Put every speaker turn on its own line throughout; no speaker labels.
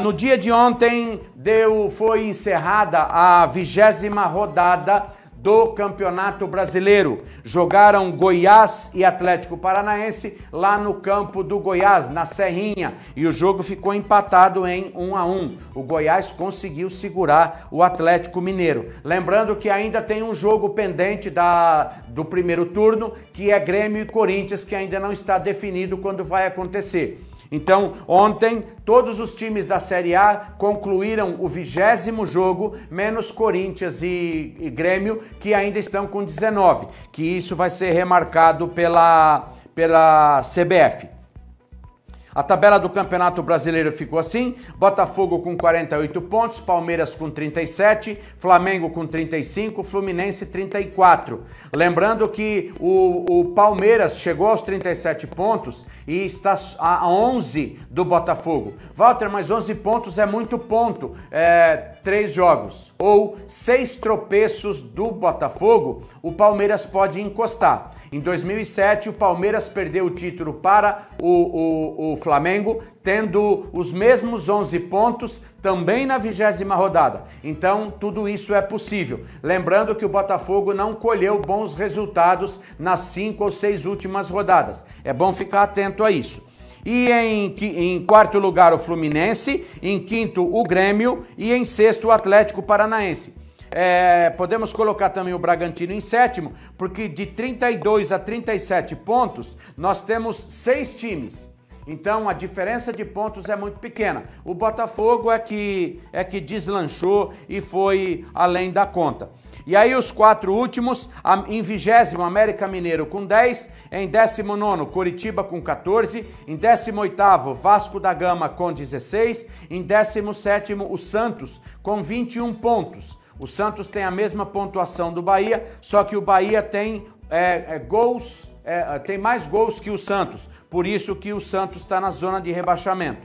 No dia de ontem foi encerrada a 20ª rodada do Campeonato Brasileiro. Jogaram Goiás e Atlético Paranaense lá no campo do Goiás, na Serrinha, e o jogo ficou empatado em 1-1. O Goiás conseguiu segurar o Atlético Mineiro. Lembrando que ainda tem um jogo pendente do primeiro turno, que é Grêmio e Corinthians, que ainda não está definido quando vai acontecer. Então, ontem, todos os times da Série A concluíram o 20º jogo, menos Corinthians e Grêmio, que ainda estão com 19, que isso vai ser remarcado pela CBF. A tabela do Campeonato Brasileiro ficou assim: Botafogo com 48 pontos, Palmeiras com 37, Flamengo com 35, Fluminense 34. Lembrando que o Palmeiras chegou aos 37 pontos e está a 11 do Botafogo. Walter, mas 11 pontos é muito ponto, 3 jogos ou 6 tropeços do Botafogo, o Palmeiras pode encostar. Em 2007, o Palmeiras perdeu o título para o Flamengo, tendo os mesmos 11 pontos também na 20ª rodada. Então, tudo isso é possível. Lembrando que o Botafogo não colheu bons resultados nas 5 ou 6 últimas rodadas. É bom ficar atento a isso. E em quarto lugar, o Fluminense, em quinto, o Grêmio e em sexto, o Atlético Paranaense. Podemos colocar também o Bragantino em sétimo, porque de 32 a 37 pontos, nós temos 6 times. Então, a diferença de pontos é muito pequena. O Botafogo é que deslanchou e foi além da conta. E aí os 4 últimos, em 20º, América Mineiro com 10, em 19º, Coritiba com 14, em 18º, Vasco da Gama com 16, em 17º, o Santos com 21 pontos. O Santos tem a mesma pontuação do Bahia, só que o Bahia tem tem mais gols que o Santos, por isso que o Santos está na zona de rebaixamento.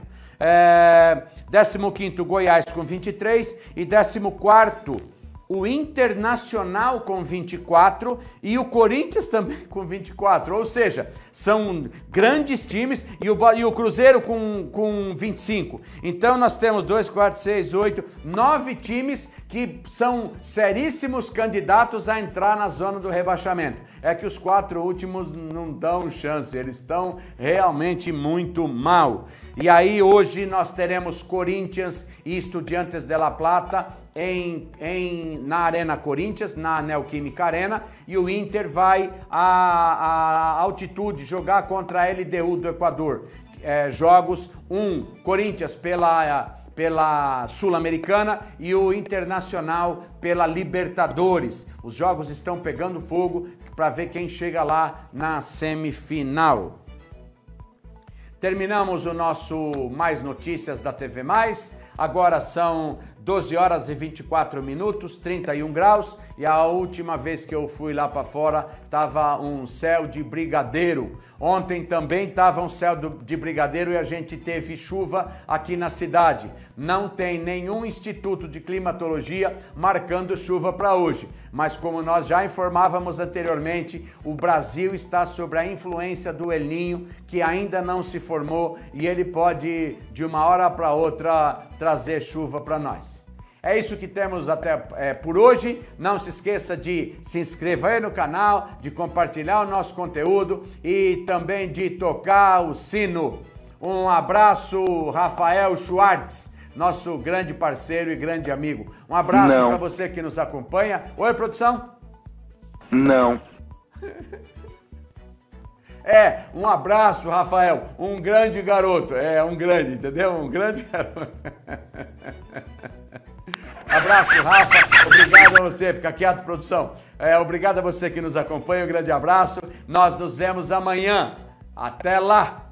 15º, Goiás com 23 e 14º, o Internacional com 24 e o Corinthians também com 24, ou seja, são grandes times e o Cruzeiro com 25. Então nós temos 2, 4, 6, 8, 9 times que são seríssimos candidatos a entrar na zona do rebaixamento. É que os 4 últimos não dão chance, eles estão realmente muito mal. E aí hoje nós teremos Corinthians e Estudiantes de La Plata na Arena Corinthians, na Neoquímica Arena, e o Inter vai à altitude jogar contra a LDU do Equador. Jogos, Corinthians pela Sul-Americana e o Internacional pela Libertadores. Os jogos estão pegando fogo para ver quem chega lá na semifinal. Terminamos o nosso Mais Notícias da TV Mais. Agora são 12 horas e 24 minutos, 31 graus, e a última vez que eu fui lá para fora estava um céu de brigadeiro. Ontem também estava um céu de brigadeiro e a gente teve chuva aqui na cidade. Não tem nenhum instituto de climatologia marcando chuva para hoje, mas como nós já informávamos anteriormente, o Brasil está sob a influência do El Niño, que ainda não se formou, e ele pode, de uma hora para outra, trazer chuva para nós. É isso que temos até por hoje. Não se esqueça de se inscrever no canal, de compartilhar o nosso conteúdo e também de tocar o sino. Um abraço, Rafael Schwartz, nosso grande parceiro e grande amigo. Um abraço para você que nos acompanha. Oi, produção?
Não.
Um abraço, Rafael. Um grande garoto. Um grande, entendeu? Um grande garoto. Abraço, Rafa. Obrigado a você. Fica quieto, produção. Obrigado a você que nos acompanha. Um grande abraço. Nós nos vemos amanhã. Até lá.